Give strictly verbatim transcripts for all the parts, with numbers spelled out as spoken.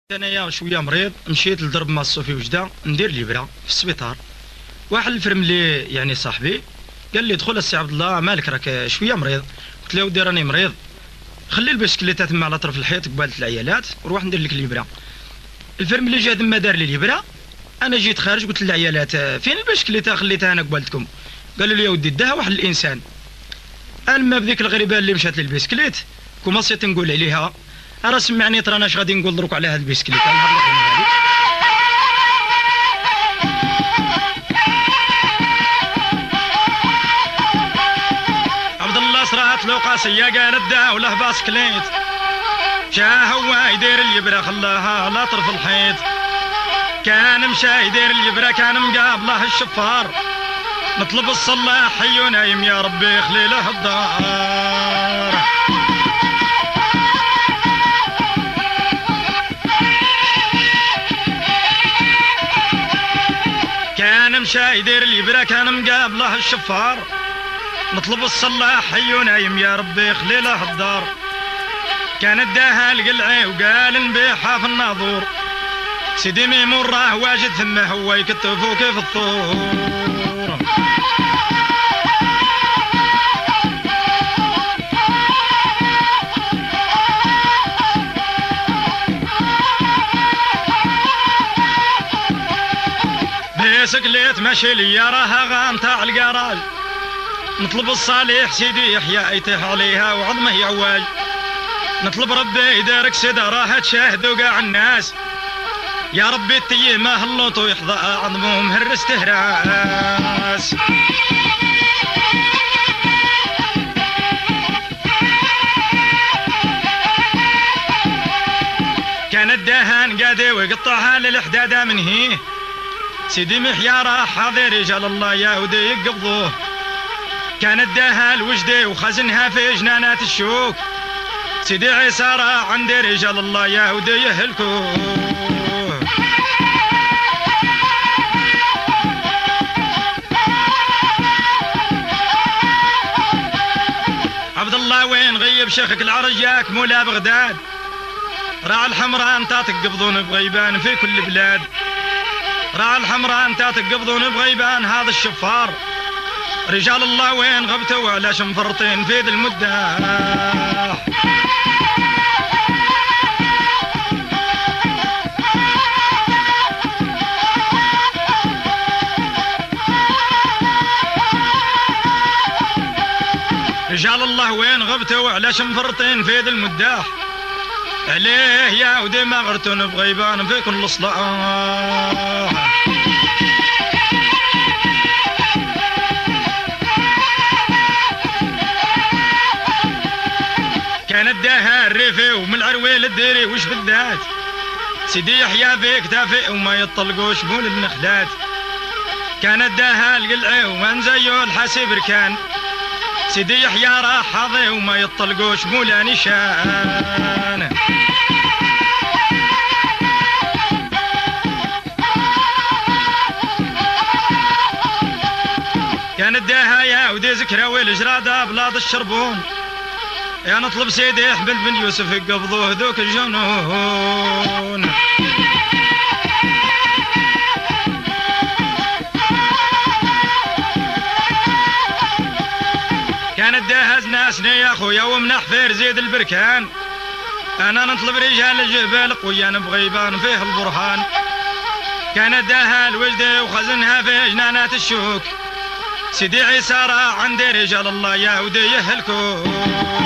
انايا شويه مريض، مشيت لضرب مع الصوفي وجده ندير ليبره في السبيطار. واحد الفرم اللي يعني صاحبي قال لي دخل السي عبد الله مالك راك شويه مريض. قلت له ودي راني مريض، خلي البسكليته تما على طرف الحيط قبالة العيالات وروح ندير لك الليبره. الفرم اللي جا تما دار لي ليبره، انا جيت خارج قلت للعيالات فين البسكليته خليتها انا قبالتكم؟ قالوا لي يا ودي داها واحد الانسان. انا ما بذيك الغريبه اللي مشات للبسكليت كوماسيت نقول عليها راه سمعني ترى انا اش غادي نقول دروك على هاد البسكليت. عبد الله صرات له قاسيه قالت دا وله باسكليت، جا هو يدير اليبره خلاها لا طرف الحيط، كان مشى يدير اليبره كان مقابله الشفار، نطلب الصلاح حي ونايم يا ربي خلي له الدار. كان مشى يدير اليبره كان مقابله الشفار، نطلب الصلاح حي ونايم يا ربي خلي له الدار. كان داها القلعي وقال نبيحها في الناظور، سيدي ميمون راه واجد ثم هو يكتفو كيف الثور. بسكليت ماشي ليا راها غامتة القراج، نطلب الصالح سيدي يحيى يتيح عليها وعظمه يعواج، نطلب ربي يدارك سيدا راها تشاهدوا قاع الناس، يا ربي التيمه اللوطو يحظى عظمهم هرس تهراس. كان الدهان قادي ويقطعها للحداده من هيه، سيدي محيا راه حاضر رجال الله يهودي يقبضوه، كان الدهان الوجدي وخزنها في جنانات الشوك، سيدي عيسى راه عندي رجال الله يهودي يهلكوه. عبد الله وين غيب شيخك العرج ياك مولا بغداد، راعي الحمراء انت تقبضون بغيبان في كل بلاد، راعي الحمراء انت تقبضون بغيبان هذا الشفار، رجال الله وين غبتوا علاش مفرطين في ذي المداح. رجال الله وين غبتوا علاش مفرطين في ذي المداح، عليه يا ودي ما غرتون بغيبان في كل صلاح. كان الداها الريفي ومن العرويل الديري وش بالذات، سيدي يحيى في كتافي وما يطلقوش مول النخلات، كان الداها القلعي ومن زيو الحاسب ركان، سيدي يحيى راه حاضي وما يطلقوش مولا نشان. كان الداها يا ودي زكراوي الجرادة بلاد الشربون، يا نطلب سيدي احمد بن يوسف يقبضوه ذوك الجنون. كانت داهز ناسني يا خويا ومنح فير زيد البركان، انا نطلب رجال الجبال قويان بغيبان فيه البرهان، كانت داها الوجدي وخزنها في جنانات الشوك، سيدي عيسى راه عندي رجال الله يا ودي يهلكوه.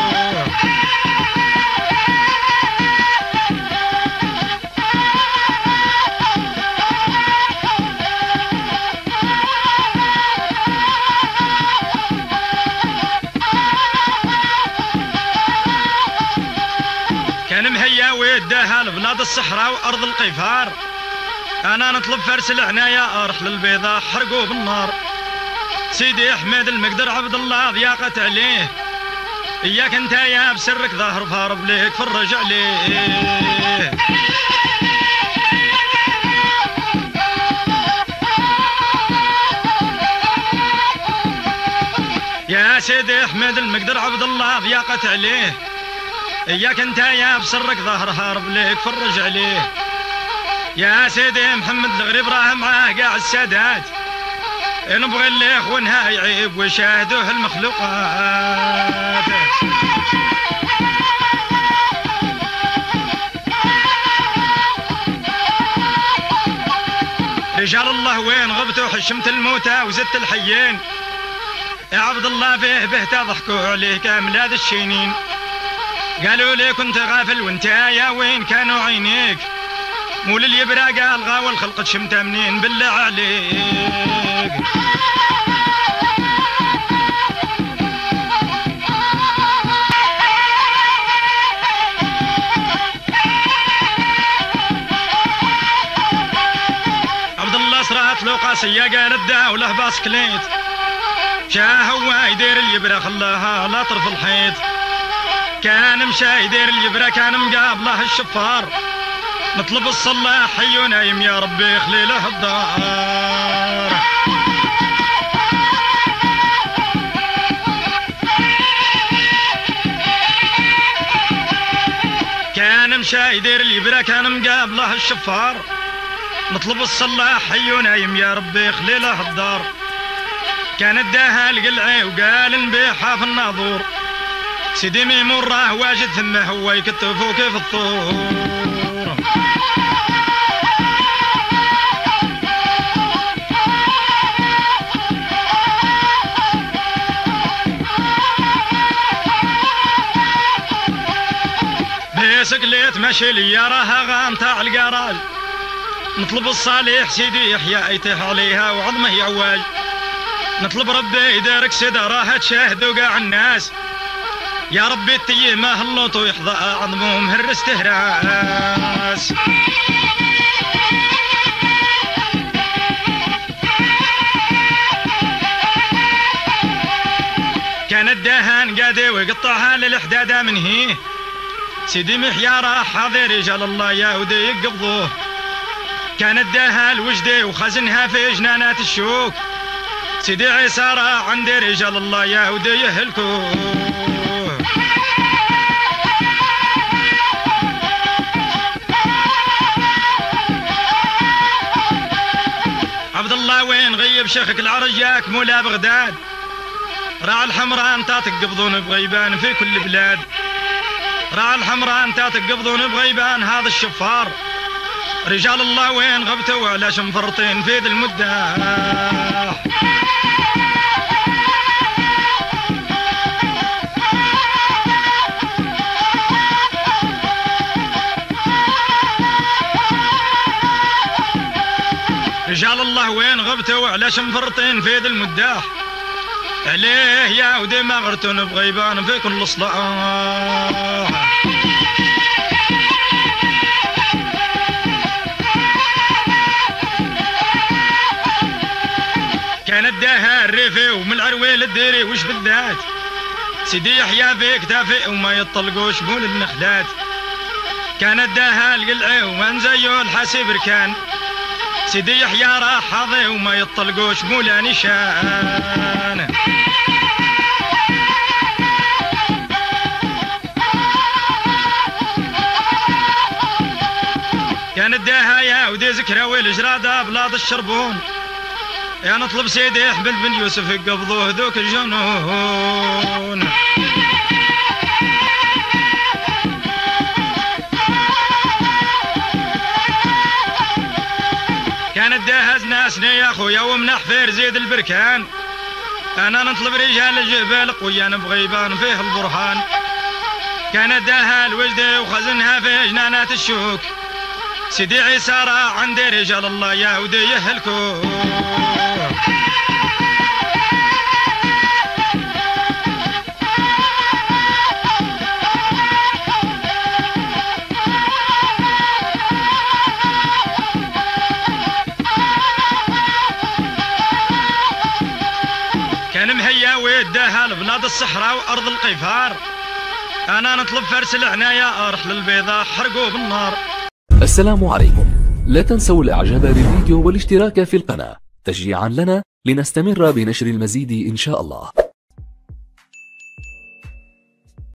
كان مهيا ويداها لبلاد الصحراء وارض القفار، انا نطلب فرس العنايه اروح للبيضاء حرقوه بالنار، سيدي احمد المقدر عبد الله ضياقت عليه، اياك انت يا بسرك ظاهر فارب ليك فرج عليه. يا سيدي احمد المقدر عبد الله ضياقت عليه، اياك انت يا بسرك ظهر هارب ليك فرج عليه. يا سيدي محمد الغريب راه معاه قاع السادات، نبغي اللي اخوانها يعيب ويشاهدوه المخلوقات. رجال الله وين غبتوا حشمت الموتى وزدت الحيين، يا عبد الله فيه بهتا ضحكوا عليه كامل هذا الشينين، قالوا لي كنت غافل وانت يا وين كانوا عينيك، مول اليبرا قال غاوى الخلق شمتها منين بالله عليك. عبد الله صرات له قاسية قال الداولة باسكليت، جا هو يدير اليبرا خلاها لا طرف الحيط، كان مشى يدير اليبرا كان مقابله الشفار، نطلب الصلاح حي ونايم يا ربي خلي له الدار. كان مشى يدير اليبرا كان مقابله الشفار، نطلب الصلاح حي ونايم يا ربي خلي له الدار. كان اداها القلعي وقال نبيحها في الناظور، سيدي ميمون راه واجد ثم هو يكتفو كيف الطور. بسكليت ماشي ليا راها غامطة على القراج، نطلب الصالح سيدي يحيى يتيح عليها وعظمه يعواج، نطلب ربي يدارك سيدا راها تشاهدوا قاع الناس، يا ربي التيه ما هلوط ويحظى عظمهم هرس تهراس. كان الدهان قادي ويقطعها للحدادة من هيه، سيدي محيا راح حاضر رجال الله يا ودي يقبضوه، كان الدهان الوجدي وخزنها في جنانات الشوك، سيدي عيسى راح عندي رجال الله يا ودي يهلكوه. عبد الله وين غيب شيخك العرج ياك مولا بغداد، راع الحمراء انت تقبضون بغيبان في كل بلاد، راع الحمراء انت تقبضون بغيبان هذا الشفار، رجال الله وين غبتوا علاش مفرطين في ذي المداح. رجال الله وين غبتوا علاش مفرطين في ذي المداح، عليه يا ودي ما غرتون بغيبان في كل صلاح. كان الدهار الريفي ومن العرويل الديري وش بالذات، سيدي يحيى في كتافي وما يطلقوش مول النخلات، كان الدهار القلعي وما نزيو الحاسب ركان، سيدي يحيى راح حاضي وما يطلقوش مولا نشان. كان الداها يا ودي ذكراوي الجرادة بلاد الشربون، يا نطلب سيدي احمل بن يوسف يقبضوه ذوك الجنون. كان الدهز ناسني يا خويا ومنح فير زيد البركان، انا نطلب رجال الجبال قويا بغيبان فيه البرهان، كان الدها الوجدي وخزنها في جنانات الشوك، سيدي عيسى راح عندي رجال الله يا ودي يهلكوه. كان مهيا ويدها لبلاد الصحراء وارض القفار، انا نطلب فرس العناية ارح للبيضاء حرقوا بالنار. السلام عليكم، لا تنسوا الاعجاب بالفيديو والاشتراك في القناة تشجيعا لنا لنستمر بنشر المزيد ان شاء الله.